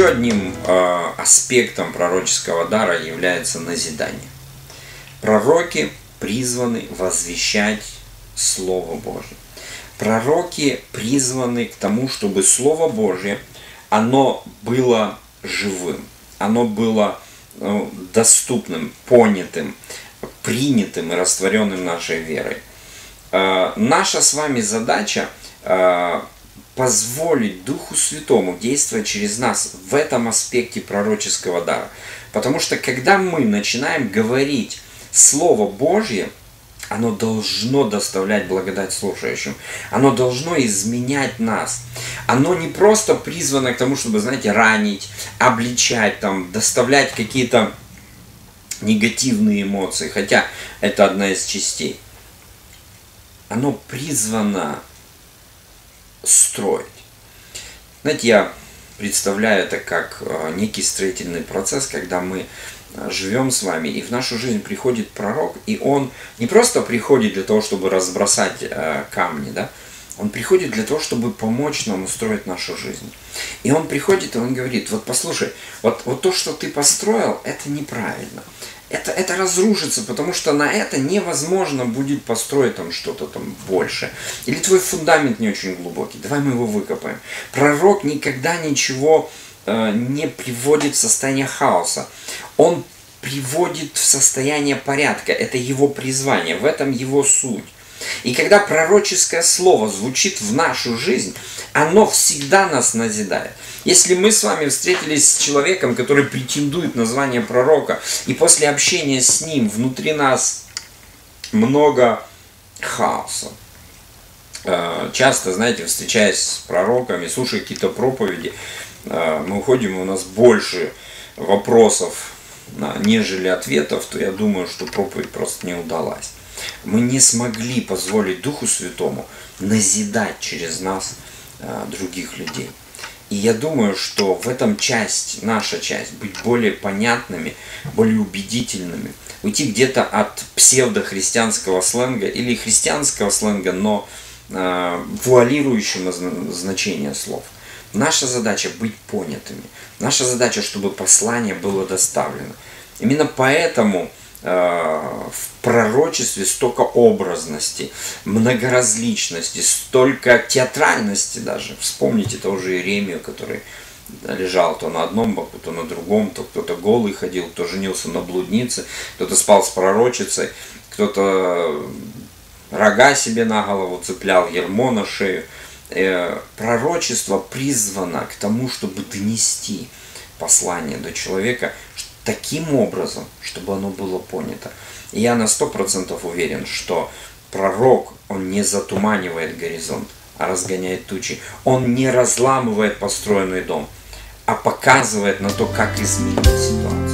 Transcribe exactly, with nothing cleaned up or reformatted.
Еще одним э, аспектом пророческого дара является назидание. Пророки призваны возвещать Слово Божье. Пророки призваны к тому, чтобы Слово Божье, оно было живым, оно было ну, доступным, понятым, принятым и растворенным нашей верой. Э, наша с вами задача э, позволить Духу Святому действовать через нас в этом аспекте пророческого дара. Потому что когда мы начинаем говорить Слово Божье, оно должно доставлять благодать слушающим. Оно должно изменять нас. Оно не просто призвано к тому, чтобы, знаете, ранить, обличать, там, доставлять какие-то негативные эмоции. Хотя это одна из частей. Оно призвано строить. Знаете, я представляю это как некий строительный процесс, когда мы живем с вами, и в нашу жизнь приходит пророк, и он не просто приходит для того, чтобы разбросать э, камни, да, он приходит для того, чтобы помочь нам устроить нашу жизнь. И он приходит, и он говорит: вот послушай, вот, вот то, что ты построил, это неправильно. Это, это разрушится, потому что на это невозможно будет построить там что-то там больше. Или твой фундамент не очень глубокий. Давай мы его выкопаем. Пророк никогда ничего э, не приводит в состояние хаоса. Он приводит в состояние порядка. Это его призвание, в этом его суть. И когда пророческое слово звучит в нашу жизнь, оно всегда нас назидает. Если мы с вами встретились с человеком, который претендует на звание пророка, и после общения с ним внутри нас много хаоса. Часто, знаете, встречаясь с пророками, слушая какие-то проповеди, мы уходим, и у нас больше вопросов, нежели ответов, то я думаю, что проповедь просто не удалась. Мы не смогли позволить Духу Святому назидать через нас а, других людей. И я думаю, что в этом часть, наша часть, быть более понятными, более убедительными, уйти где-то от псевдохристианского сленга или христианского сленга, но э, вуалирующего значение слов. Наша задача быть понятыми. Наша задача, чтобы послание было доставлено. Именно поэтому в пророчестве столько образности, многоразличности, столько театральности даже. Вспомните того же Иеремию, который лежал то на одном боку, то на другом, то кто-то голый ходил, кто женился на блуднице, кто-то спал с пророчицей, кто-то рога себе на голову цеплял, ярмо на шею. Пророчество призвано к тому, чтобы донести послание до человека таким образом, чтобы оно было понято. И я на сто процентов уверен, что пророк, он не затуманивает горизонт, а разгоняет тучи. Он не разламывает построенный дом, а показывает на то, как изменить ситуацию.